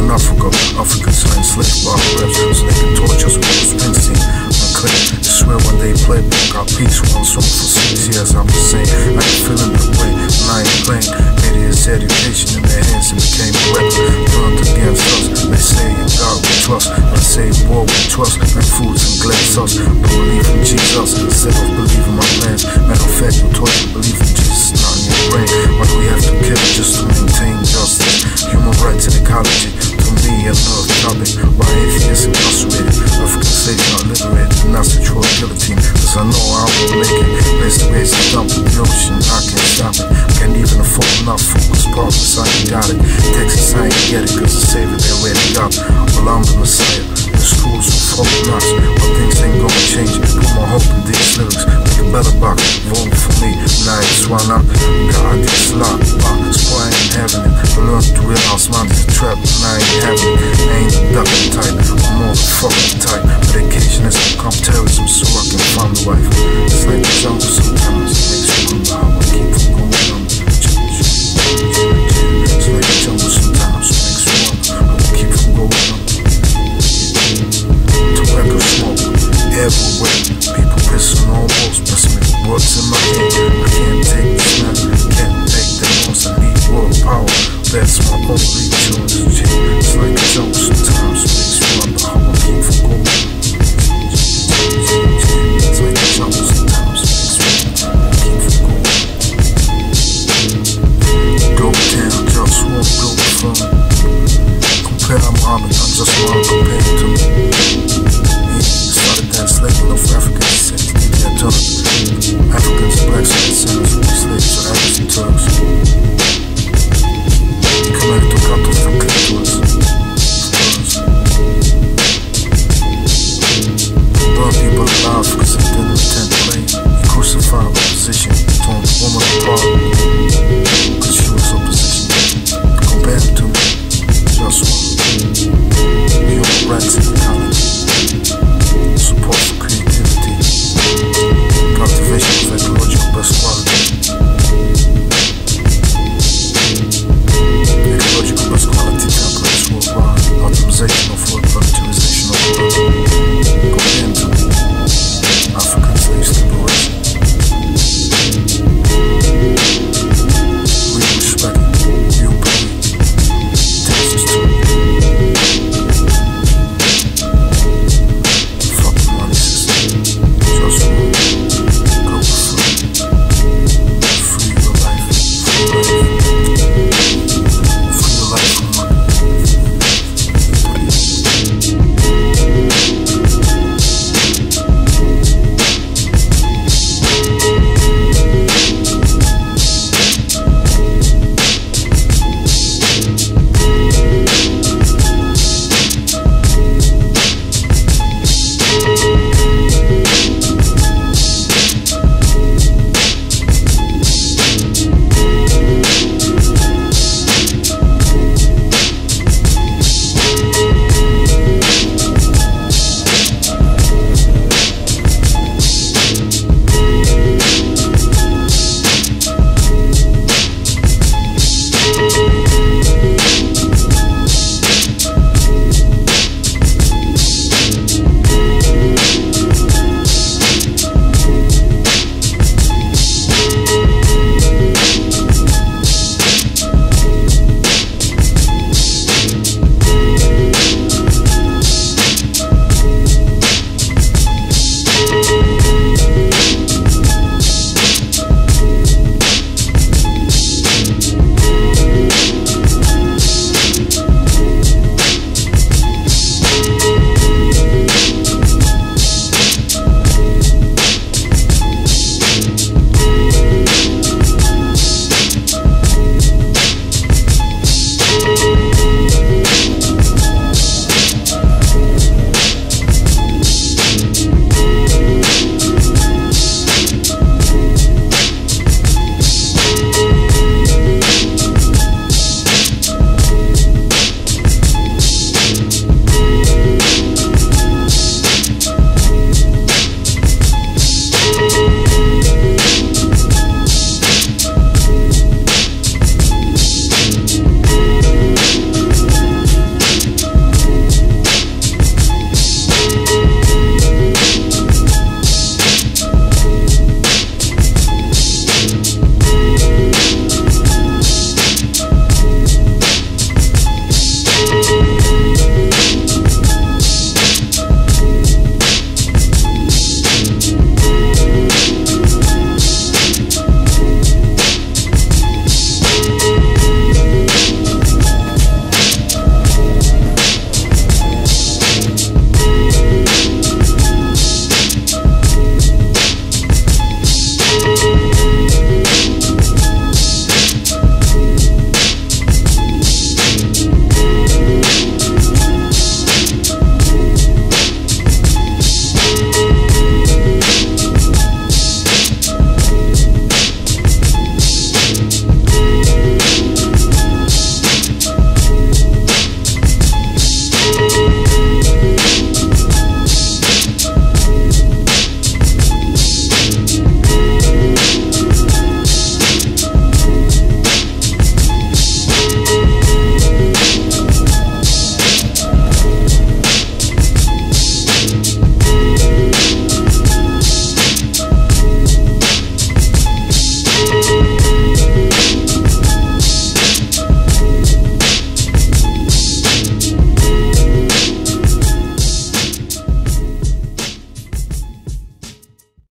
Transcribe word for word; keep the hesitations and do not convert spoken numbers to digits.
in Africa, African signed slave bar reps, so they can torch us with a Springsteen. Unclear, I swear when they play back our peace, one song for six years, I'm just saying, I ain't feeling the way, and I ain't playing. Eight years education in their hands and became a weapon, turned against us. They say in God we trust, I say war we trust, and foods and glass us. But believe in Jesus instead of believing my plans. Matter of fact, you taught you believe in Jesus, not in your brain. Why do we have to kill just to maintain justice? Human rights and ecology, to me another topic. Why atheists incarcerated, African slaves not liberated, and that's the true guillotine. Cause I know I will make it. Place the base and dump in the ocean, I can't stop it. Can't even afford enough focus progress, I ain't got it. Texas, I ain't get it, cause the savior they already got. Well, I'm the Messiah, the schools will fuck nuts. But things ain't gonna change, put my hope in these lyrics. Make a better box, vote for me, now it's why not. God, this lot, so I ain't having it. I learned to realize mine is a trap, and I ain't having it. I ain't ducking tight, I'm more fucking tight. Medication has become terrorism, so I can find a wife.